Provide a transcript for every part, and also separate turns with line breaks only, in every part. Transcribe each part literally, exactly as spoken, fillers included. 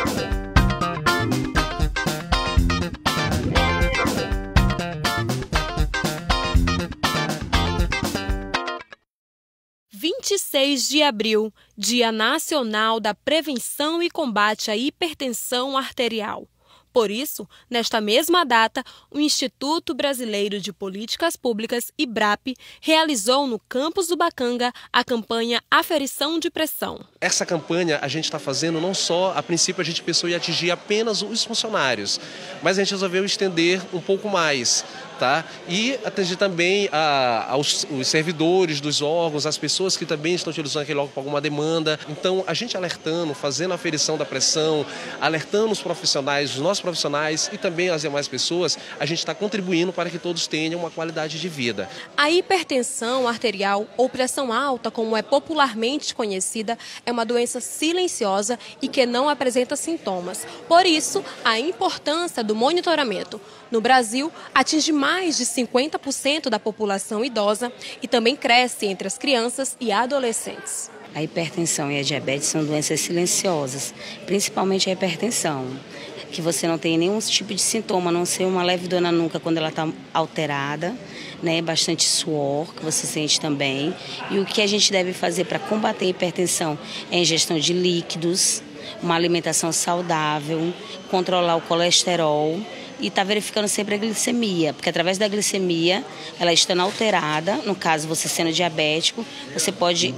vinte e seis de abril, Dia Nacional da Prevenção e Combate à Hipertensão Arterial. Por isso, nesta mesma data, o Instituto Brasileiro de Políticas Públicas, IBRAP, realizou no campus do Bacanga a campanha Aferição de Pressão.
Essa campanha a gente está fazendo não só, a princípio a gente pensou em atingir apenas os funcionários, mas a gente resolveu estender um pouco mais. Tá? E atingir também a, aos, os servidores dos órgãos, as pessoas que também estão utilizando aquele órgão para alguma demanda. Então, a gente alertando, fazendo a aferição da pressão, alertando os profissionais, os nossos profissionais e também as demais pessoas, a gente está contribuindo para que todos tenham uma qualidade de vida.
A hipertensão arterial, ou pressão alta, como é popularmente conhecida, é uma doença silenciosa e que não apresenta sintomas. Por isso, a importância do monitoramento. No Brasil, atinge mais de cinquenta por cento da população idosa e também cresce entre as crianças e adolescentes.
A hipertensão e a diabetes são doenças silenciosas, principalmente a hipertensão, que você não tem nenhum tipo de sintoma, a não ser uma leve dor na nuca quando ela está alterada, né, bastante suor, que você sente também. E o que a gente deve fazer para combater a hipertensão é a ingestão de líquidos, uma alimentação saudável, controlar o colesterol, e está verificando sempre a glicemia, porque através da glicemia, ela estando alterada, no caso você sendo diabético, você pode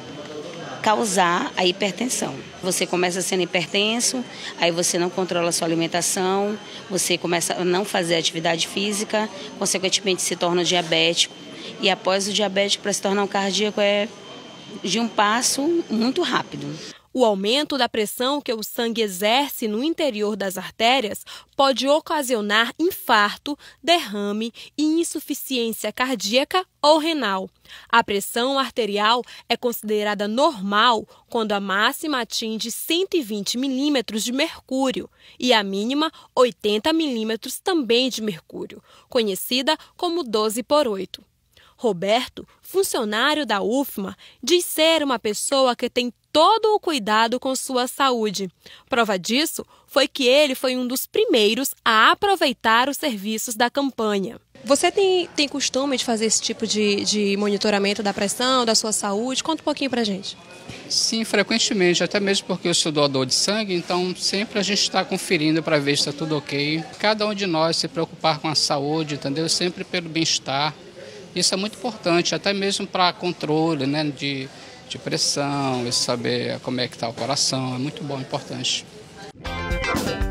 causar a hipertensão. Você começa sendo hipertenso, aí você não controla a sua alimentação, você começa a não fazer atividade física, consequentemente se torna diabético. E após o diabético, para se tornar um cardíaco, é de um passo muito rápido.
O aumento da pressão que o sangue exerce no interior das artérias pode ocasionar infarto, derrame e insuficiência cardíaca ou renal. A pressão arterial é considerada normal quando a máxima atinge cento e vinte milímetros de mercúrio e a mínima oitenta milímetros também de mercúrio, conhecida como doze por oito. Roberto, funcionário da U F M A, diz ser uma pessoa que tem todo o cuidado com sua saúde. Prova disso foi que ele foi um dos primeiros a aproveitar os serviços da campanha. Você tem, tem costume de fazer esse tipo de, de monitoramento da pressão, da sua saúde? Conta um pouquinho pra gente.
Sim, frequentemente, até mesmo porque eu sou doador de sangue, então sempre a gente está conferindo para ver se está tudo ok. Cada um de nós se preocupar com a saúde, entendeu? Sempre pelo bem-estar. Isso é muito importante, até mesmo para controle, né, de, de pressão, e saber como é que está o coração, é muito bom, importante.